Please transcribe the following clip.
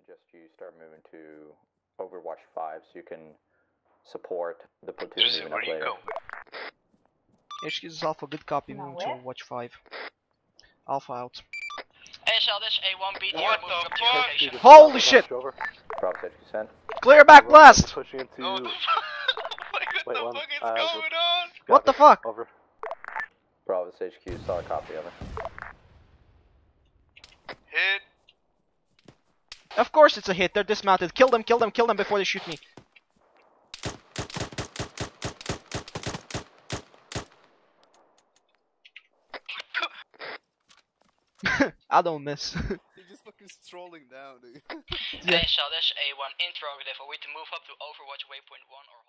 suggest you start moving to Overwatch 5 so you can support the platoon moving up later. HQ is Alpha, good copy, No, moving to where? Overwatch 5. Alpha out. ASL, this A1B, What the fuck? Holy shit! Bravo HQ sent. Clear back blast! Pushing into. Oh, what the fuck is going on? What the fuck? Over. Bravo HQ, saw a copy of it. Hit. Of course it's a hit, they're dismounted. Kill them before they shoot me. I don't miss. You're just fucking strolling down, dude. Yeah. ASL, this A1 interrogative. Are we to move up to Overwatch waypoint 1 or